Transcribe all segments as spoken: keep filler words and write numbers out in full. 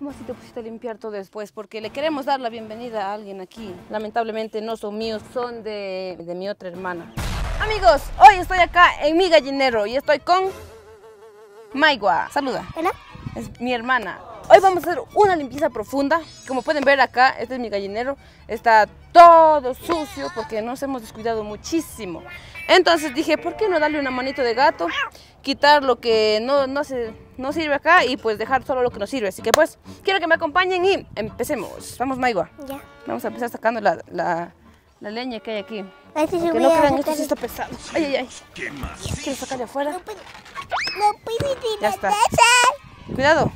¿Cómo así te pusiste a limpiar todo después? Porque le queremos dar la bienvenida a alguien aquí. Lamentablemente no son míos, son de, de mi otra hermana. Amigos, hoy estoy acá en mi gallinero y estoy con Maigua. Saluda. ¿Hola? Es mi hermana. Hoy vamos a hacer una limpieza profunda. Como pueden ver acá, este es mi gallinero. Está todo sucio porque nos hemos descuidado muchísimo. Entonces dije, ¿por qué no darle una manito de gato? Quitar lo que no, no, se, no sirve acá y pues dejar solo lo que nos sirve. Así que pues, quiero que me acompañen y empecemos. Vamos, Maigua. Ya. Vamos a empezar sacando la, la, la leña que hay aquí. Ay, sí, Que voy no a crean, esto sacar- sí está pesado. Ay, ay, ay. Quiero sacarle afuera. No puedo, no puedo Ya tirar está. esa. Cuidado.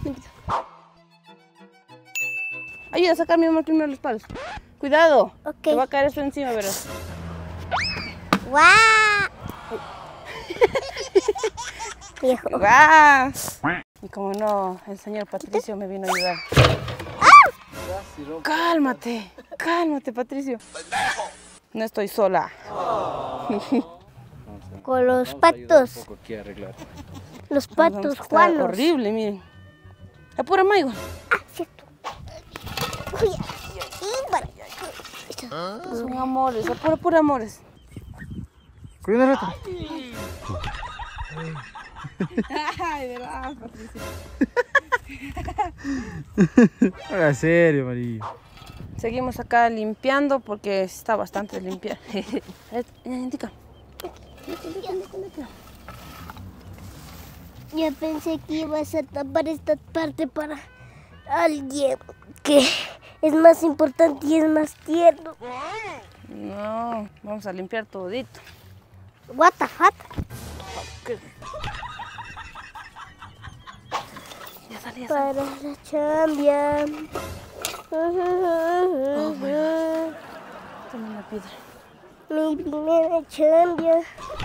Ayuda a sacar mi amor primero los palos. Cuidado. Ok. Te va a caer esto encima, verás. ¡Guau! Viejo. ¡Guau! Y como no, el señor Patricio me vino a ayudar. Cálmate, cálmate, Patricio. No estoy sola. Con los patos. Un poco aquí a arreglar. Los Vamos, patos está Juanos. horrible, miren. Apura, Maigo. Ah, cierto. Uy, y para. Son amores, apura, apura, amores. Cuidado, Ay, verdad, Patricio. Haga serio, María. Seguimos acá limpiando porque está bastante limpia. Indica. Yo pensé que ibas a tapar esta parte para alguien que es más importante y es más tierno. No, vamos a limpiar todito. What the fuck? ¿Qué? Ya salí, ya salí. Para la chambia. Oh, toma una piedra. Mi primera chambia.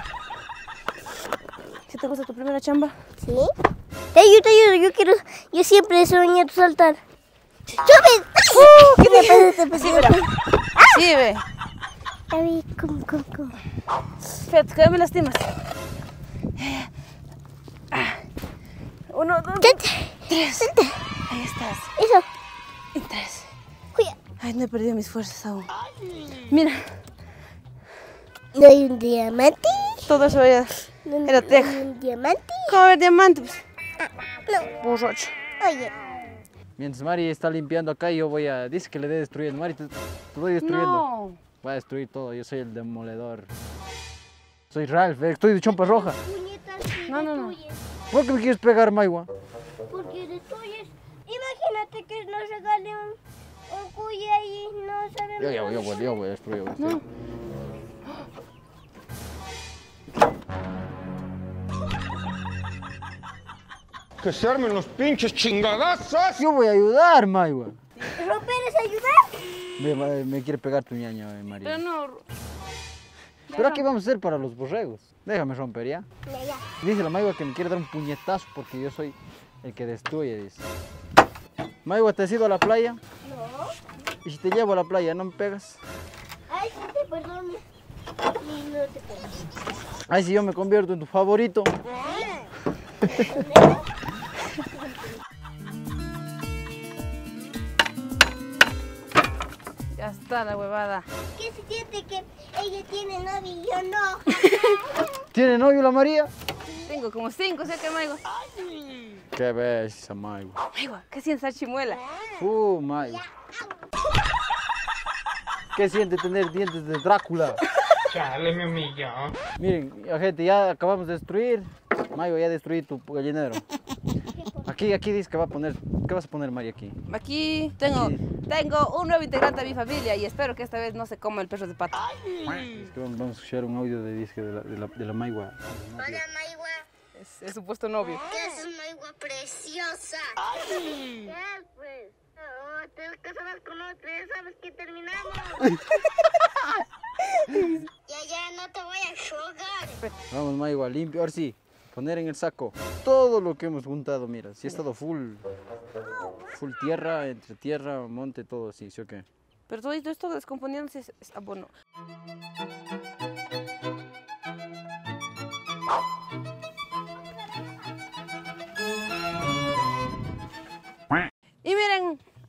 ¿Sí te gusta tu primera chamba? ¿Sí? Te ayudo, te ayudo. Yo quiero. Yo siempre he soñado saltar. ¡Sube! Uh, ¿Qué me pasa? ¿Te Sí, verá. Sí, ve. A ver, ¿cómo, cómo, cómo? Espérate, que me lastimas. Ah. Uno, dos, Vente, tres. vente. Ahí estás. Eso. Y tres. Cuida. Ay, no he perdido mis fuerzas aún. Mira, ¿No hay un diamante? todo eso era, ¿No era hay teja. un diamante? ¿Cómo ver diamante? Pues? No. Borracho. Oye. Mientras Mari está limpiando acá, yo voy a... Dice que le dé destruir. Mari, te, te voy destruyendo. No. Voy a destruir todo. Yo soy el demoledor. Soy Ralph, eh, estoy de chompa roja. No, no, no. ¿Por qué me quieres pegar, Maigua? Porque destruyes. Imagínate que nos regale un, un cuya y no sabemos. Yo, yo, yo, voy, yo voy a destruir. Yo voy a destruir. No. Que se armen los pinches chingadazos. Yo voy a ayudar, Maigua. ¿Romper es ayudar? Me, me- me quiere pegar tu ñaña, eh, María. Pero no. ¿Pero qué vamos a hacer para los borregos? Déjame romper, ¿ya? Ya, ya. Dice la Maigua que me quiere dar un puñetazo porque yo soy el que destruye, dice. Maigua, ¿te has ido a la playa? No. ¿Y si te llevo a la playa, no me pegas? Ay, sí, te perdono. Y no te perdono. Ay, si yo me convierto en tu favorito. Ya está la huevada. ¿Qué se siente que ella tiene novio y yo no? ¿Tiene novio la María? Tengo como cinco, ¿sí que Maigo? Qué bella, Maigua. Maigua, ¿qué sientes esa chimuela? Uh, Maigua. ¿Qué siente tener dientes de Drácula? Chale, me humilló. Miren, ya, gente, ya acabamos de destruir. Maigua, ya destruí tu gallinero. Aquí, aquí dice que va a poner... ¿Qué vas a poner, María, aquí? Aquí tengo, Sí. tengo un nuevo integrante a mi familia y espero que esta vez no se coma el perro de pato. Es que vamos, vamos a escuchar un audio de disque de la, de la, de la Maigua. Hola, Maigua. Es, es supuesto novio. ¿Qué haces, Maigua preciosa? ¿Qué pues? Oh, te vas a casar con otra, ya sabes que terminamos. Ya, ya, no te voy a jugar. Vamos, Maigua, limpio. Ahora sí, poner en el saco todo lo que hemos juntado. Mira, si ha estado full, full tierra, entre tierra, monte, todo así, ¿sí o qué? Pero todo esto descomponiéndose es, es abono. Y miren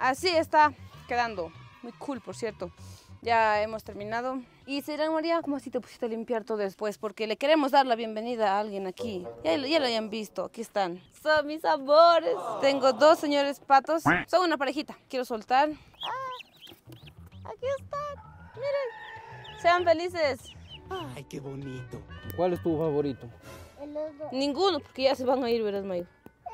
así está quedando. Muy cool, por cierto. Ya hemos terminado. Y se dirán, María, ¿cómo así te pusiste a limpiar todo después? Porque le queremos dar la bienvenida a alguien aquí. Ya, ya lo hayan visto, aquí están. Son mis amores. Tengo dos señores patos. Son una parejita. Quiero soltar. Ah, aquí están. Miren. Sean felices. Ay, qué bonito. ¿Cuál es tu favorito? El otro. Ninguno, porque ya se van a ir, verás, Mayo.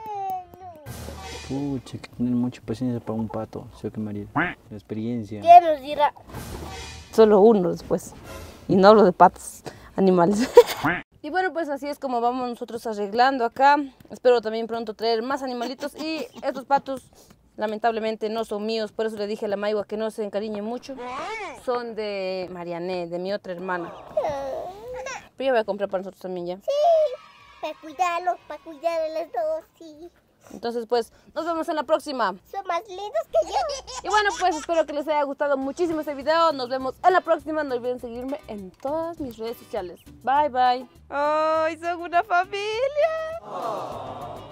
Pucha, hay que tener mucha paciencia para un pato, ¿sí o qué, María? La experiencia. ¿Qué nos dirá? Solo uno después. Y no hablo de patos, animales. Y bueno, pues así es como vamos nosotros arreglando acá. Espero también pronto traer más animalitos. Y estos patos, lamentablemente, no son míos. Por eso le dije a la Maigua que no se encariñe mucho. Son de Mariané, de mi otra hermana. Pero yo voy a comprar para nosotros también ya. Sí, para cuidarlos, para cuidar a los dos, sí. Entonces, pues, nos vemos en la próxima. Son más lindos que yo. Y bueno, pues espero que les haya gustado muchísimo este video. Nos vemos en la próxima. No olviden seguirme en todas mis redes sociales. Bye, bye. ¡Ay, son una familia!